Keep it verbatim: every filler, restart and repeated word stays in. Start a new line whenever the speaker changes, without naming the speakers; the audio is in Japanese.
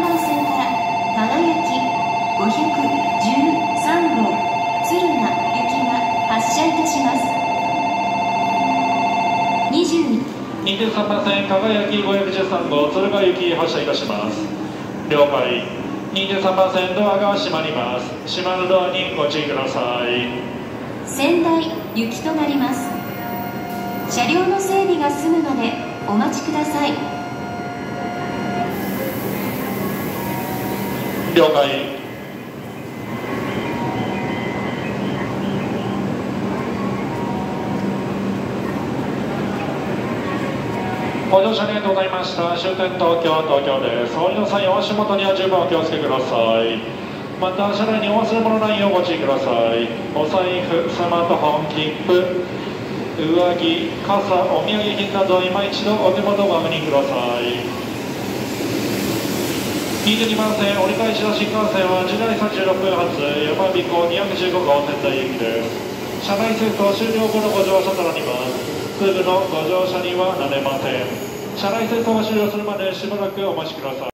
番線から輝きごひゃくじゅうさんごう敦賀行きが発車いたします。にじゅうに
にじゅうさんばん線輝きごひゃくじゅうさんごう敦賀行き発車いたします。了解。にじゅうさんばん線ドアが閉まります。閉まるドアにご注意ください。
仙台行きとなります。車両の整備が済むまでお待ちください。
了解。ご乗車ありがとうございました。終点東京、東京です。お降りの際、お足元には十分お気をつけください。また、車内にお忘れ物ないようご注意ください。お財布、スマートフォン、切符、上着、傘、お土産品など今一度お手元ご確認ください。にじゅうにばん線折り返しの新幹線はじゅうだいさんじゅうろっぷん発やまびこにひゃくじゅうごごう仙台行きです。車内清掃終了後のご乗車となります。すぐのご乗車にはなれません。車内清掃が終了するまでしばらくお待ちください。